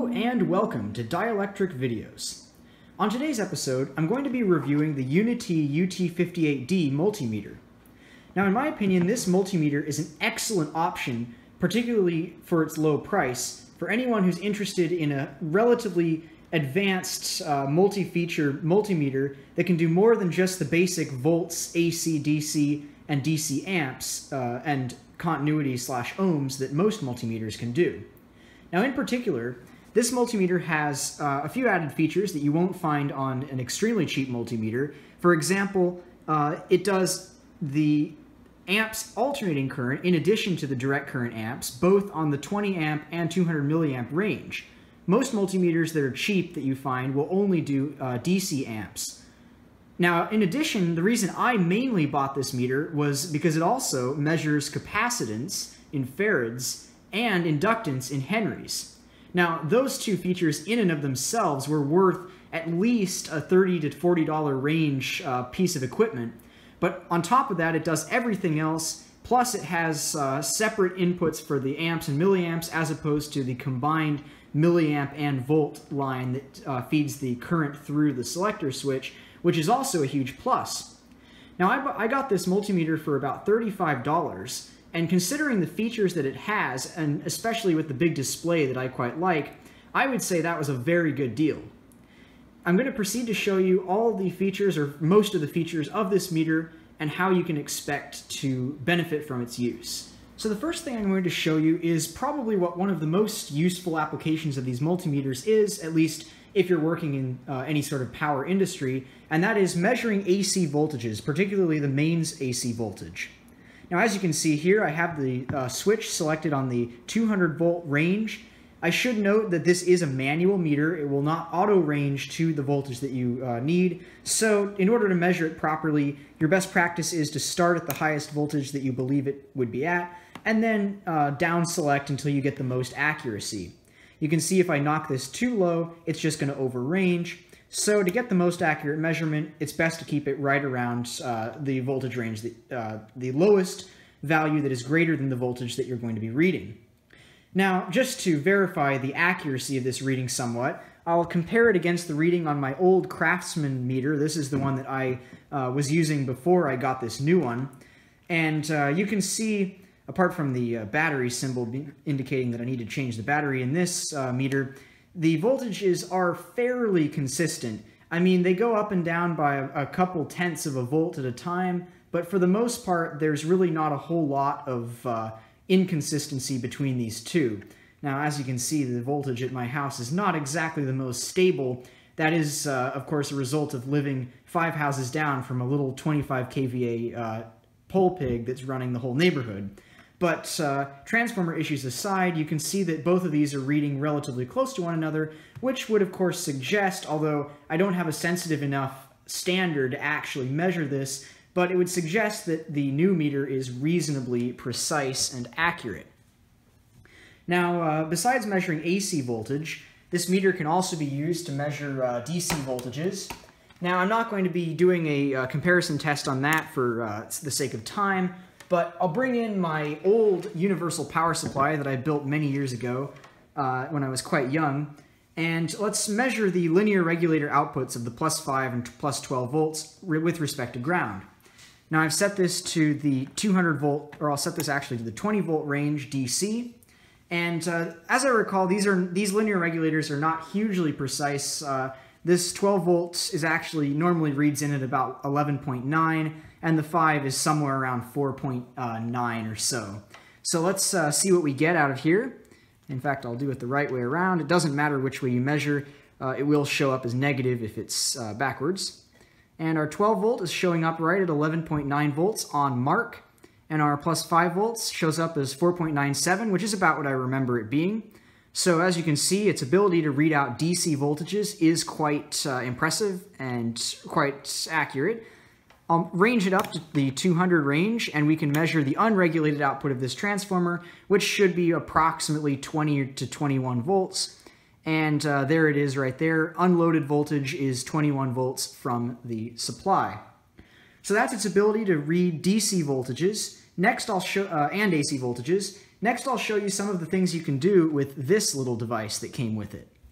and welcome to Dielectric Videos. On today's episode, I'm going to be reviewing the UNI-T UT58D Multimeter. Now, in my opinion, this multimeter is an excellent option, particularly for its low price, for anyone who's interested in a relatively advanced multi-feature multimeter that can do more than just the basic volts, AC, DC, and DC amps, and continuity/ohms that most multimeters can do. Now, in particular, this multimeter has a few added features that you won't find on an extremely cheap multimeter. For example, it does the amps alternating current in addition to the direct current amps, both on the 20 amp and 200 milliamp range. Most multimeters that are cheap that you find will only do DC amps. Now, in addition, the reason I mainly bought this meter was because it also measures capacitance in farads and inductance in henries. Now, those two features in and of themselves were worth at least a $30 to $40 range piece of equipment, but on top of that, it does everything else, plus it has separate inputs for the amps and milliamps as opposed to the combined milliamp and volt line that feeds the current through the selector switch, which is also a huge plus. Now, I got this multimeter for about $35, and considering the features that it has, and especially with the big display that I quite like, I would say that was a very good deal. I'm going to proceed to show you all the features, or most of the features of this meter, and how you can expect to benefit from its use. So the first thing I'm going to show you is probably what one of the most useful applications of these multimeters is, at least if you're working in any sort of power industry, and that is measuring AC voltages, particularly the mains AC voltage. Now, as you can see here, I have the switch selected on the 200 volt range. I should note that this is a manual meter. It will not auto range to the voltage that you need. So in order to measure it properly, your best practice is to start at the highest voltage that you believe it would be at, and then down select until you get the most accuracy. You can see if I knock this too low, it's just going to overrange. So to get the most accurate measurement, it's best to keep it right around the voltage range, the lowest value that is greater than the voltage that you're going to be reading. Now, just to verify the accuracy of this reading somewhat, I'll compare it against the reading on my old Craftsman meter. This is the one that I was using before I got this new one. And you can see, apart from the battery symbol indicating that I need to change the battery in this meter, the voltages are fairly consistent. I mean, they go up and down by a couple tenths of a volt at a time, but for the most part, there's really not a whole lot of inconsistency between these two. Now, as you can see, the voltage at my house is not exactly the most stable. That is, of course, a result of living 5 houses down from a little 25 kVA pole pig that's running the whole neighborhood. But transformer issues aside, you can see that both of these are reading relatively close to one another, which would of course suggest, although I don't have a sensitive enough standard to actually measure this, but it would suggest that the new meter is reasonably precise and accurate. Now, besides measuring AC voltage, this meter can also be used to measure DC voltages. Now, I'm not going to be doing a comparison test on that for the sake of time, but I'll bring in my old universal power supply that I built many years ago when I was quite young, and let's measure the linear regulator outputs of the plus 5 and plus 12 volts with respect to ground. Now, I've set this to the 200 volt, or I'll set this actually to the 20 volt range DC, and as I recall, these linear regulators are not hugely precise. This 12 volts is actually normally reads in at about 11.9, and the 5 is somewhere around 4.9 or so. So let's see what we get out of here. In fact, I'll do it the right way around. It doesn't matter which way you measure. It will show up as negative if it's backwards. And our 12 volt is showing up right at 11.9 volts on mark, and our plus 5 volts shows up as 4.97, which is about what I remember it being. So as you can see, its ability to read out DC voltages is quite impressive and quite accurate. I'll range it up to the 200 range, and we can measure the unregulated output of this transformer, which should be approximately 20 to 21 volts. And there it is right there. Unloaded voltage is 21 volts from the supply. So that's its ability to read DC voltages. Next, I'll show and AC voltages. Next, I'll show you some of the things you can do with this little device that came with it.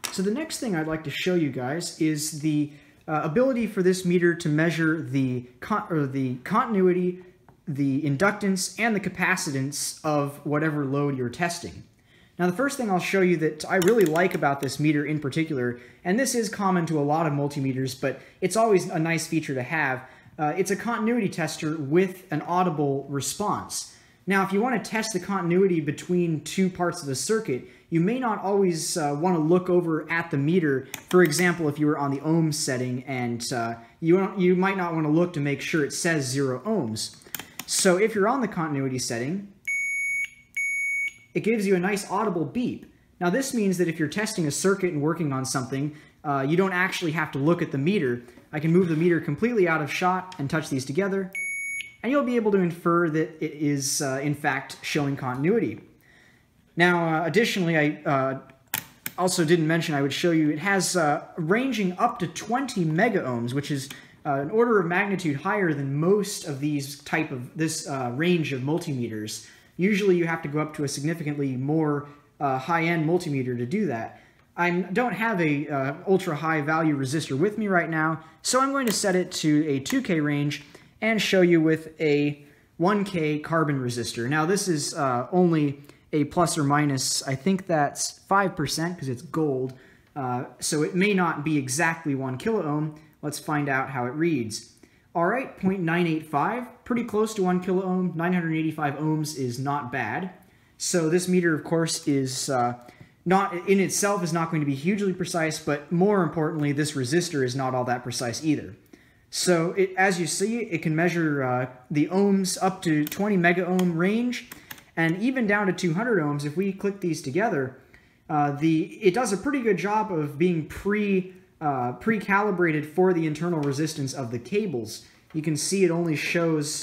So the next thing I'd like to show you guys is the ability for this meter to measure the continuity, the inductance, and the capacitance of whatever load you're testing. Now the first thing I'll show you that I really like about this meter in particular, and this is common to a lot of multimeters, but it's always a nice feature to have, it's a continuity tester with an audible response. Now if you want to test the continuity between two parts of the circuit, you may not always want to look over at the meter. For example, if you were on the ohms setting and you might not want to look to make sure it says 0 ohms. So if you're on the continuity setting, it gives you a nice audible beep. Now this means that if you're testing a circuit and working on something, you don't actually have to look at the meter. I can move the meter completely out of shot and touch these together, and you'll be able to infer that it is in fact showing continuity. Now additionally, I also didn't mention, I would show you, it has ranging up to 20 mega ohms, which is an order of magnitude higher than most of these range of multimeters. Usually you have to go up to a significantly more high-end multimeter to do that. I don't have a ultra-high value resistor with me right now, so I'm going to set it to a 2K range and show you with a 1K carbon resistor. Now this is only a plus or minus, I think that's 5% because it's gold, so it may not be exactly 1 kilo ohm. Let's find out how it reads. Alright, 0.985, pretty close to 1 kilo ohm. 985 ohms is not bad. So this meter, of course, is not in itself is not going to be hugely precise, but more importantly, this resistor is not all that precise either. So as you see, it can measure the ohms up to 20 mega ohm range, and even down to 200 ohms. If we click these together, it does a pretty good job of being pre-calibrated for the internal resistance of the cables. You can see it only shows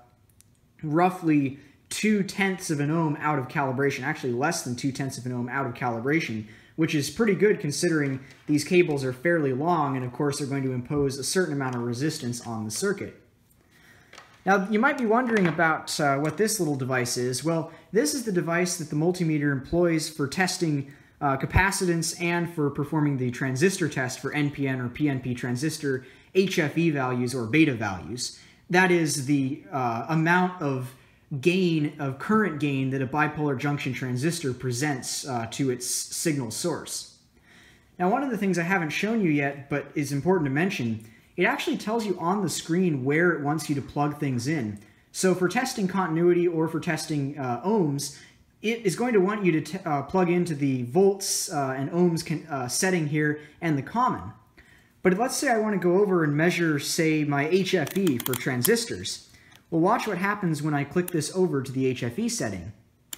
roughly 0.2 of an ohm out of calibration, actually less than 0.2 of an ohm out of calibration, which is pretty good considering these cables are fairly long and of course are going to impose a certain amount of resistance on the circuit. Now you might be wondering about what this little device is. Well, this is the device that the multimeter employs for testing capacitance and for performing the transistor test for NPN or PNP transistor HFE values or beta values. That is the amount of current gain that a bipolar junction transistor presents to its signal source. Now one of the things I haven't shown you yet but is important to mention, it actually tells you on the screen where it wants you to plug things in. So for testing continuity or for testing ohms, it is going to want you to plug into the volts and ohms setting here and the common. But let's say I want to go over and measure, say, my HFE for transistors. Well, watch what happens when I click this over to the HFE setting.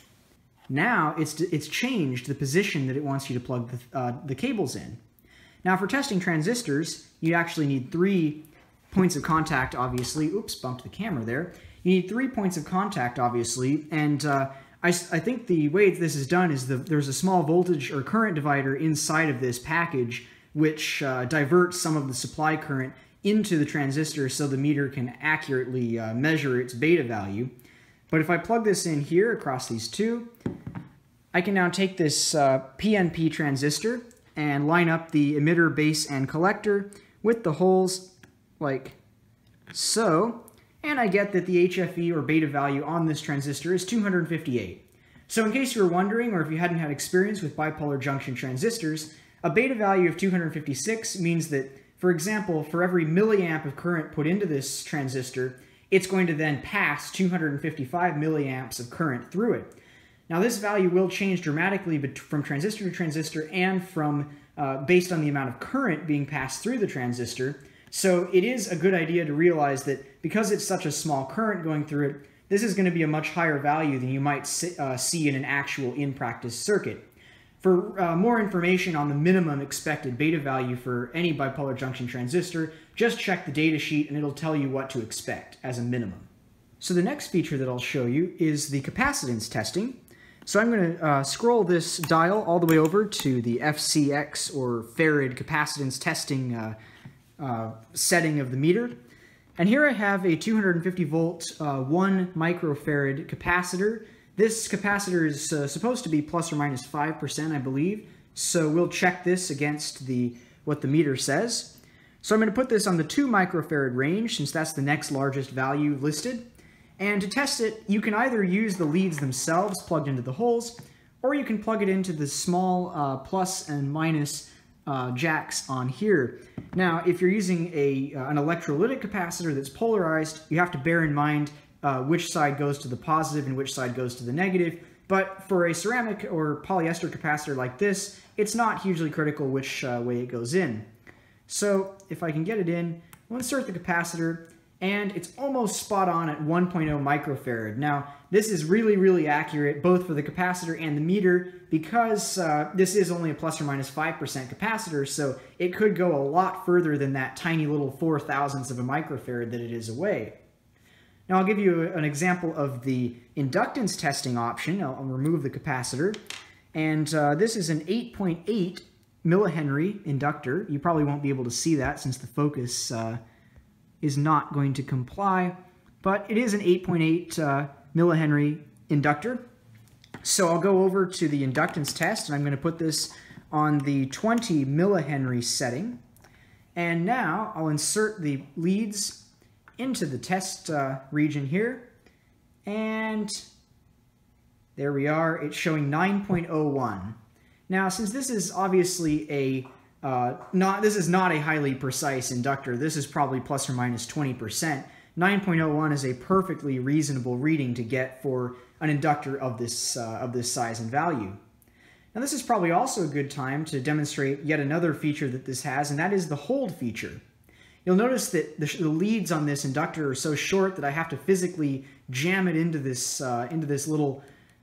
Now it's changed the position that it wants you to plug the cables in. Now for testing transistors, you actually need 3 points of contact, obviously. Oops, bumped the camera there. You need 3 points of contact, obviously, and I think the way this is done is there's a small voltage or current divider inside of this package which diverts some of the supply current into the transistor so the meter can accurately measure its beta value. But if I plug this in here across these two, I can now take this PNP transistor and line up the emitter, base, and collector with the holes like so, and I get that the HFE or beta value on this transistor is 258. So in case you were wondering, or if you hadn't had experience with bipolar junction transistors, a beta value of 256 means that, for example, for every milliamp of current put into this transistor, it's going to then pass 255 milliamps of current through it. Now this value will change dramatically from transistor to transistor and from based on the amount of current being passed through the transistor. So it is a good idea to realize that because it's such a small current going through it, this is going to be a much higher value than you might see in an actual in-practice circuit. For more information on the minimum expected beta value for any bipolar junction transistor, just check the data sheet and it'll tell you what to expect as a minimum. So the next feature that I'll show you is the capacitance testing. So I'm going to scroll this dial all the way over to the FCX or farad capacitance testing setting of the meter. And here I have a 250 volt 1 microfarad capacitor. This capacitor is supposed to be plus or minus 5%, I believe. So we'll check this against what the meter says. So I'm going to put this on the 2 microfarad range, since that's the next largest value listed. And to test it, you can either use the leads themselves plugged into the holes, or you can plug it into the small plus and minus jacks on here. Now, if you're using an electrolytic capacitor that's polarized, you have to bear in mind which side goes to the positive and which side goes to the negative. But for a ceramic or polyester capacitor like this, it's not hugely critical which way it goes in. So if I can get it in, we'll insert the capacitor, and it's almost spot on at 1.0 microfarad. Now, this is really, really accurate, both for the capacitor and the meter, because this is only a plus or minus 5% capacitor, so it could go a lot further than that tiny little 0.004 of a microfarad that it is away. Now, I'll give you an example of the inductance testing option. I'll remove the capacitor, and this is an 8.8 millihenry inductor. You probably won't be able to see that since the focus is not going to comply, but it is an 8.8 millihenry inductor. So I'll go over to the inductance test, and I'm going to put this on the 20 millihenry setting. And now I'll insert the leads into the test region here, and there we are. It's showing 9.01. Now, since this is obviously this is not a highly precise inductor, this is probably plus or minus 20%. 9.01 is a perfectly reasonable reading to get for an inductor of this size and value. Now, this is probably also a good time to demonstrate yet another feature that this has, and that is the hold feature. You'll notice that the leads on this inductor are so short that I have to physically jam it into this little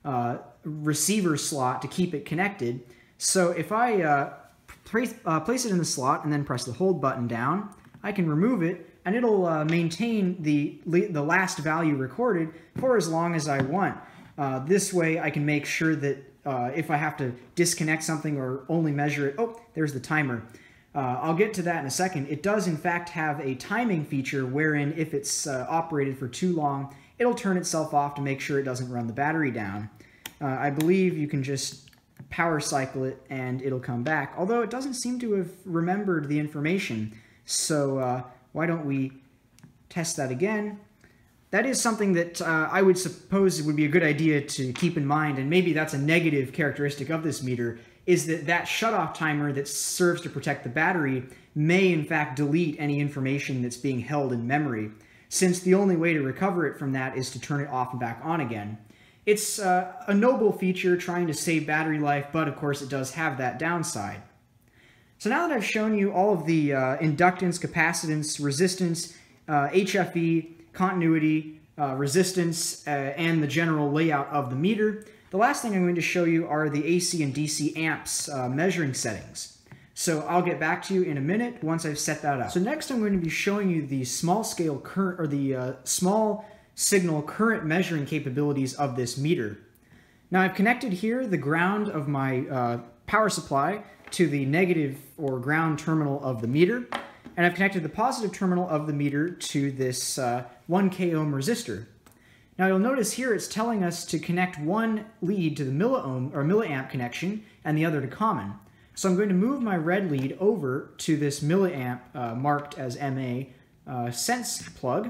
receiver slot to keep it connected. So if I place it in the slot and then press the hold button down, I can remove it, and it'll maintain the last value recorded for as long as I want. This way I can make sure that if I have to disconnect something or only measure it, oh, there's the timer. I'll get to that in a second. It does in fact have a timing feature wherein if it's operated for too long, it'll turn itself off to make sure it doesn't run the battery down. I believe you can just power cycle it and it'll come back, although it doesn't seem to have remembered the information. So why don't we test that again? That is something that I would suppose would be a good idea to keep in mind, and maybe that's a negative characteristic of this meter, is that shutoff timer that serves to protect the battery may in fact delete any information that's being held in memory, since the only way to recover it from that is to turn it off and back on again. It's a noble feature trying to save battery life, but of course it does have that downside. So now that I've shown you all of the inductance, capacitance, resistance, HFE, continuity, resistance, and the general layout of the meter, the last thing I'm going to show you are the AC and DC amps measuring settings. So I'll get back to you in a minute once I've set that up. So next I'm going to be showing you the small scale current, or the small signal current measuring capabilities of this meter. Now I've connected here the ground of my power supply to the negative or ground terminal of the meter, and I've connected the positive terminal of the meter to this 1 k ohm resistor. Now you'll notice here it's telling us to connect one lead to the milliohm or milliamp connection and the other to common. So I'm going to move my red lead over to this milliamp marked as MA sense plug.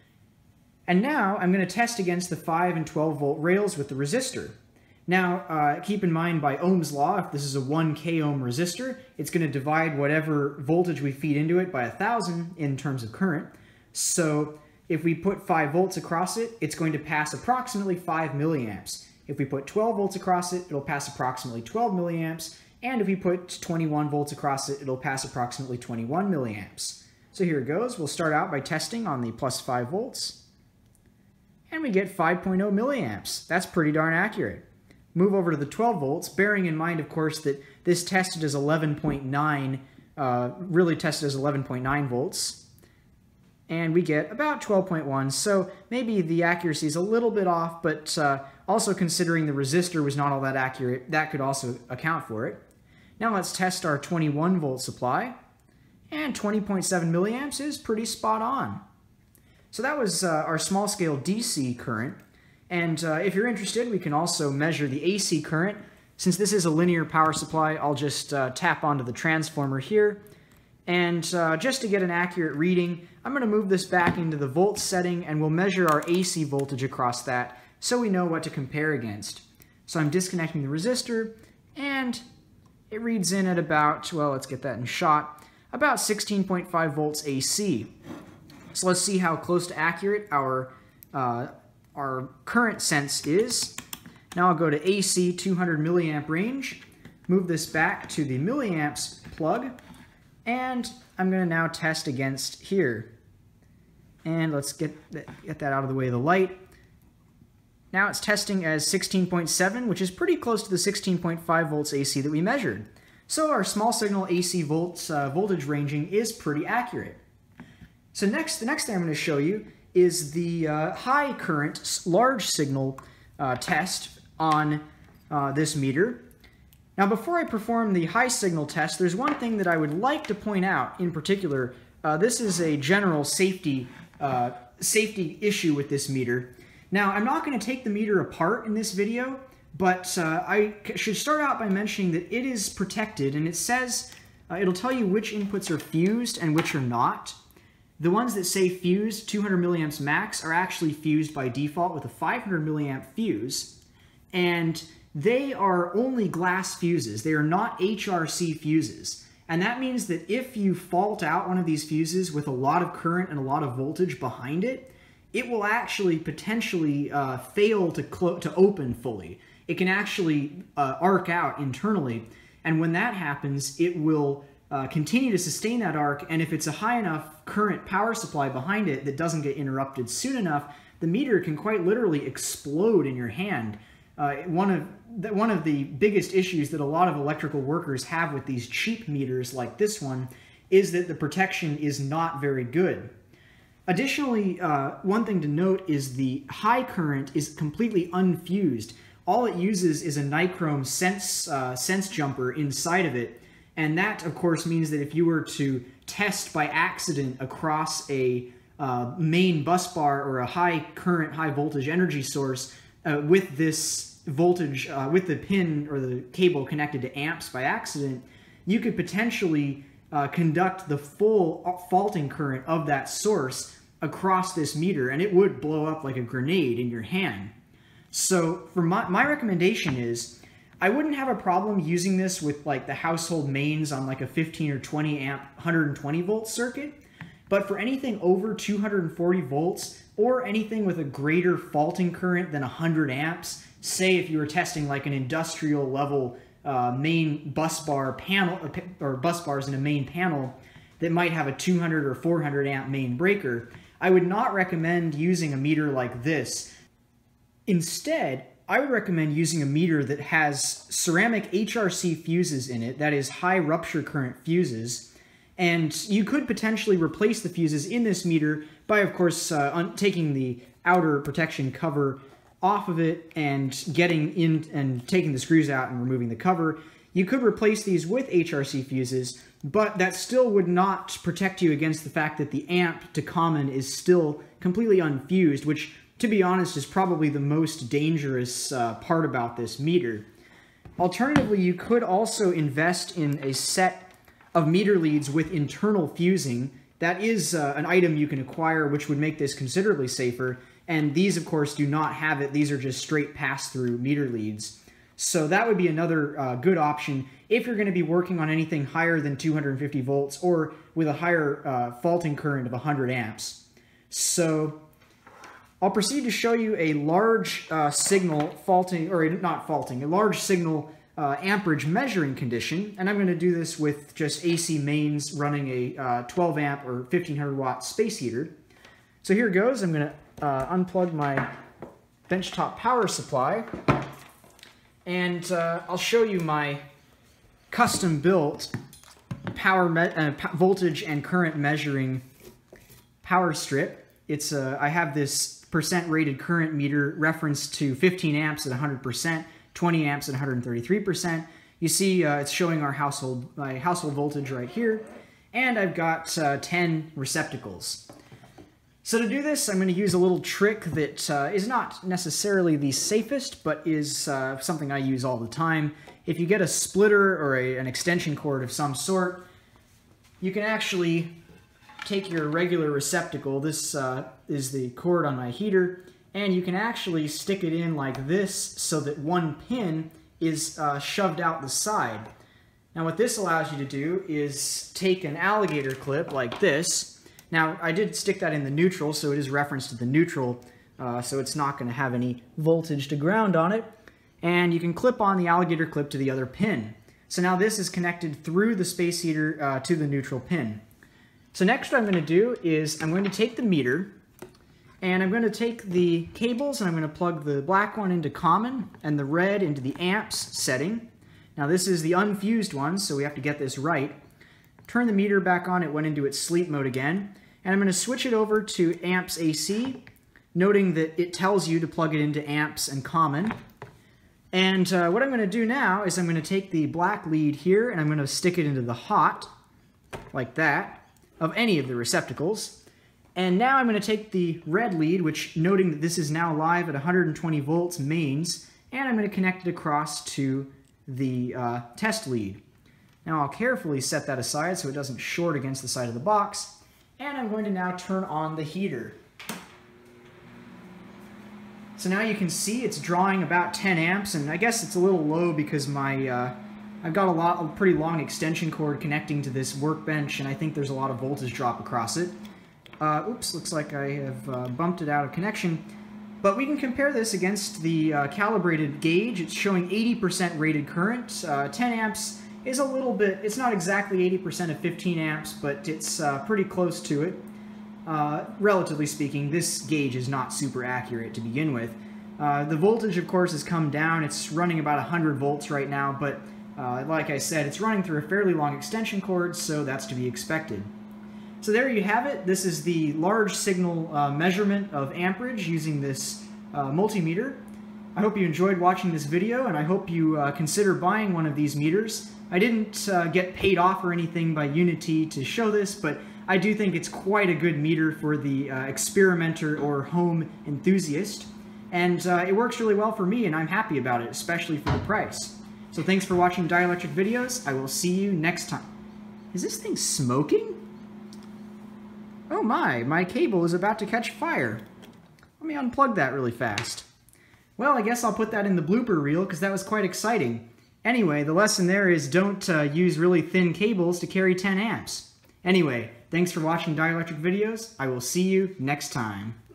And now I'm going to test against the 5 and 12 volt rails with the resistor. Now, keep in mind by Ohm's law, if this is a 1 k ohm resistor, it's going to divide whatever voltage we feed into it by 1,000 in terms of current. So if we put 5 volts across it, it's going to pass approximately 5 milliamps. If we put 12 volts across it, it'll pass approximately 12 milliamps. And if we put 21 volts across it, it'll pass approximately 21 milliamps. So here it goes. We'll start out by testing on the plus 5 volts. And we get 5.0 milliamps. That's pretty darn accurate. Move over to the 12 volts, bearing in mind, of course, that this tested as 11.9, really tested as 11.9 volts. And we get about 12.1, so maybe the accuracy is a little bit off, but also considering the resistor was not all that accurate, that could also account for it. Now let's test our 21 volt supply, and 20.7 milliamps is pretty spot on. So that was our small scale DC current, and if you're interested, we can also measure the AC current Since this is a linear power supply, I'll just tap onto the transformer here. And just to get an accurate reading, I'm going to move this back into the volts setting, and we'll measure our AC voltage across that so we know what to compare against. So I'm disconnecting the resistor, and it reads in at about, well, let's get that in shot, about 16.5 volts AC. So let's see how close to accurate our current sense is. Now I'll go to AC 200 milliamp range, move this back to the milliamps plug, and I'm going to now test against here. And let's get that out of the way of the light. Now it's testing as 16.7, which is pretty close to the 16.5 volts AC that we measured. So our small signal AC voltage ranging is pretty accurate. So the next thing I'm going to show you is the high current large signal test on this meter. Now before I perform the high signal test, there's one thing that I would like to point out in particular. This is a general safety issue with this meter. Now I'm not going to take the meter apart in this video, but I should start out by mentioning that it is protected, and it says it'll tell you which inputs are fused and which are not. The ones that say fused 200 milliamps max are actually fused by default with a 500 milliamp fuse, and they are only glass fuses. They are not HRC fuses. And that means that if you fault out one of these fuses with a lot of current and a lot of voltage behind it, it will actually potentially fail to open fully. It can actually arc out internally. And when that happens, it will continue to sustain that arc. And if it's a high enough current power supply behind it that doesn't get interrupted soon enough, the meter can quite literally explode in your hand. One of the biggest issues that a lot of electrical workers have with these cheap meters like this one is that the protection is not very good. Additionally, one thing to note is the high current is completely unfused. All it uses is a nichrome sense jumper inside of it, and that of course means that if you were to test by accident across a main bus bar or a high current, high voltage energy source with this voltage, with the pin or the cable connected to amps by accident, you could potentially conduct the full faulting current of that source across this meter, and it would blow up like a grenade in your hand. So for my recommendation is, I wouldn't have a problem using this with like the household mains on like a 15 or 20 amp 120 volt circuit, but for anything over 240 volts or anything with a greater faulting current than 100 amps, say if you were testing like an industrial level main bus bar panel or bus bars in a main panel that might have a 200 or 400 amp main breaker, I would not recommend using a meter like this. Instead, I would recommend using a meter that has ceramic HRC fuses in it, that is high rupture current fuses, and you could potentially replace the fuses in this meter by, of course, taking the outer protection cover off of it and getting in and taking the screws out and removing the cover. You could replace these with HRC fuses, but that still would not protect you against the fact that the amp to common is still completely unfused, which, to be honest, is probably the most dangerous part about this meter. Alternatively, you could also invest in a set of meter leads with internal fusing. That is an item you can acquire, which would make this considerably safer, and these, of course, do not have it. These are just straight pass-through meter leads. So that would be another good option if you're going to be working on anything higher than 250 volts or with a higher faulting current of 100 amps. So I'll proceed to show you a large signal faulting, or not faulting, a large signal amperage measuring condition, and I'm going to do this with just AC mains running a 12 amp or 1500 watt space heater. So here goes. I'm going to unplug my benchtop power supply, and I'll show you my custom-built voltage and current measuring power strip. It's I have this percent rated current meter referenced to 15 amps at 100%, 20 amps at 133%. You see it's showing my household voltage right here, and I've got 10 receptacles. So to do this, I'm going to use a little trick that is not necessarily the safest, but is something I use all the time. If you get a splitter or an extension cord of some sort, you can actually take your regular receptacle, this is the cord on my heater, and you can actually stick it in like this so that one pin is shoved out the side. Now what this allows you to do is take an alligator clip like this. Now I did stick that in the neutral, so it is referenced to the neutral, so it's not going to have any voltage to ground on it. And you can clip on the alligator clip to the other pin. So now this is connected through the space heater to the neutral pin. So next what I'm going to do is I'm going to take the meter, and I'm going to take the cables and I'm going to plug the black one into common and the red into the amps setting. Now this is the unfused one, so we have to get this right. Turn the meter back on, it went into its sleep mode again, and I'm going to switch it over to amps AC, noting that it tells you to plug it into amps and common. And what I'm going to do now is I'm going to take the black lead here and I'm going to stick it into the hot, like that, of any of the receptacles. And now I'm going to take the red lead, which, noting that this is now live at 120 volts mains, and I'm going to connect it across to the test lead. Now I'll carefully set that aside so it doesn't short against the side of the box, and I'm going to now turn on the heater. So now you can see it's drawing about 10 amps, and I guess it's a little low because my I've got a pretty long extension cord connecting to this workbench, and I think there's a lot of voltage drop across it. Oops, looks like I have bumped it out of connection. But we can compare this against the calibrated gauge. It's showing 80% rated current. 10 amps is a little bit, it's not exactly 80% of 15 amps, but it's pretty close to it. Relatively speaking, this gauge is not super accurate to begin with. The voltage, of course, has come down. It's running about 100 volts right now, but like I said, it's running through a fairly long extension cord, so that's to be expected. So there you have it. This is the large signal measurement of amperage using this multimeter. I hope you enjoyed watching this video, and I hope you consider buying one of these meters. I didn't get paid off or anything by UNI-T to show this, but I do think it's quite a good meter for the experimenter or home enthusiast. And it works really well for me, and I'm happy about it, especially for the price. So thanks for watching Dielectric Videos. I will see you next time. Is this thing smoking? Oh my cable is about to catch fire. Let me unplug that really fast. Well, I guess I'll put that in the blooper reel because that was quite exciting. Anyway, the lesson there is don't use really thin cables to carry 10 amps. Anyway, thanks for watching Dielectric Videos. I will see you next time.